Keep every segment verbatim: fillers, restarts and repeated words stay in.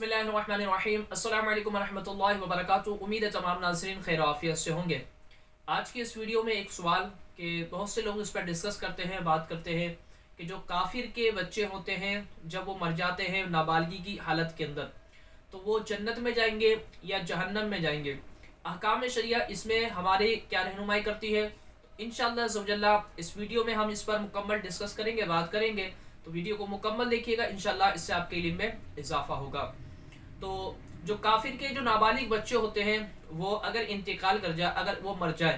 बिस्मिल्लाहिर्रहमानिर्रहीम। अस्सलाम वालेकुम रहमतुल्लाहि व बरकातुहू। उम्मीद है तमाम नाज़रीन खैर आफियत से होंगे। आज की इस वीडियो में एक सवाल कि बहुत से लोग इस पर डिस्कस करते हैं, बात करते हैं कि जो काफिर के बच्चे होते हैं जब वो मर जाते हैं नाबालगी की हालत के अंदर, तो वो जन्नत में जाएंगे या जहन्नम में जाएंगे। अहकाम शरिया इसमें हमारी क्या रहनुमाई करती है, इंशाअल्लाह ज़वजल्ला इस वीडियो में हम इस पर मुकम्मल डिस्कस करेंगे, बात करेंगे। तो वीडियो को मुकम्मल देखिएगा, इंशाअल्लाह इससे आपके इल्म में इजाफा होगा। तो जो काफिर के जो नाबालिग बच्चे होते हैं वो अगर इंतकाल कर जाए, अगर वो मर जाए,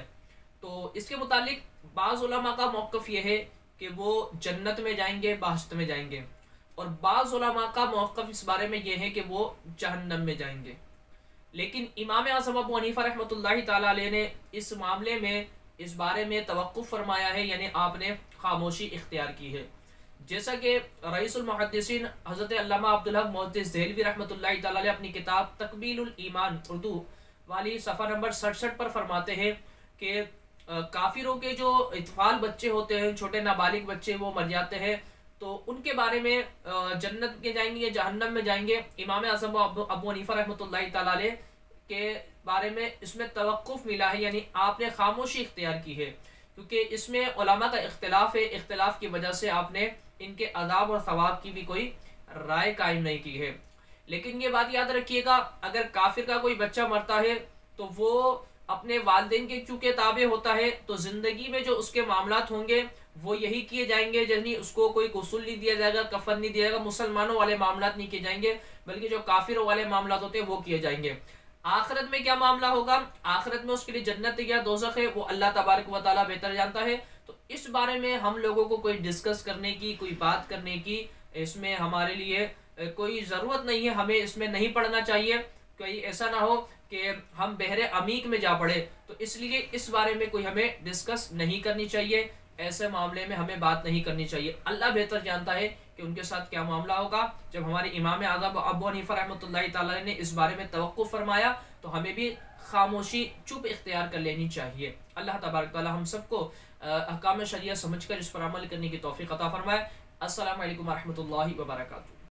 तो इसके मुतालिक बाज़ उलमा का मौक़िफ़ ये है कि वो जन्नत में जाएंगे, बहश्त में जाएंगे, और बाज़ उलमा का मौक़िफ़ इस बारे में ये है कि वो जहन्नम में जाएंगे। लेकिन इमाम आज़म अबू हनीफ़ा रहमतुल्लाहि तआला अलैह ने इस मामले में, इस बारे में तवक्कुफ़ फरमाया है, यानी आपने खामोशी इख्तियार की है। जैसा कि रईसुल मुहद्दिसीन हज़रत अल्लामा अब्दुल हक मुहद्दिस देहलवी रहमतुल्लाहि तआला अलैह अपनी किताब तकमीलुल ईमान उर्दू वाली सफ़ा नंबर सड़सठ पर फरमाते हैं कि काफिरों के जो इतफाल बच्चे होते हैं, छोटे नाबालिग बच्चे, वो मर जाते हैं, तो उनके बारे में जन्नत में जाएंगे या जहन्नम में जाएंगे। इमाम आज़म अबू हनीफ़ा रहमतुल्लाहि तआला अलैह के बारे में इसमें तवक्कुफ़ मिला है, यानी आपने खामोशी इख्तियार की है, क्योंकि इसमें उलमा का इख्तिलाफ है। इख्तिलाफ की वजह से आपने इनके अज़ाब और सवाब की भी कोई राय कायम नहीं की है। लेकिन ये बात याद रखिएगा, अगर काफिर का कोई बच्चा मरता है तो वो अपने वालिदैन के चूंकि ताबे होता है, तो जिंदगी में जो उसके मामलात होंगे वो यही किए जाएंगे, यानी उसको कोई गुस्ल नहीं दिया जाएगा, कफन नहीं दिया जाएगा, मुसलमानों वाले मामलात नहीं किए जाएंगे, बल्कि जो काफिरों वाले मामलात होते हैं वो किए जाएंगे। आखिरत में क्या मामला होगा, आखिरत में उसके लिए जन्नत या दोज़ख है, वो अल्लाह तबारक व तआला बेहतर जानता है। तो इस बारे में हम लोगों को कोई डिस्कस करने की, कोई बात करने की इसमें हमारे लिए कोई ज़रूरत नहीं है, हमें इसमें नहीं पढ़ना चाहिए। कोई ऐसा ना हो कि हम बहरे अमीक में जा पड़े, तो इसलिए इस बारे में कोई हमें डिस्कस नहीं करनी चाहिए, ऐसे मामले में हमें बात नहीं करनी चाहिए। अल्लाह बेहतर जानता है कि उनके साथ क्या मामला होगा। जब हमारे इमाम आज़म अबू हनीफ़ा रहमतुल्लाहि तआला ने इस बारे में तवक्कुफ़ फरमाया, तो हमें भी खामोशी, चुप इख्तियार कर लेनी चाहिए। अल्लाह तबारक तआला हम सबको अहकाम शरिया समझकर इस पर अमल करने की तौफ़ीक़ अता फरमाए। अस्सलामु अलैकुम व रहमतुल्लाहि व बरकातुहू।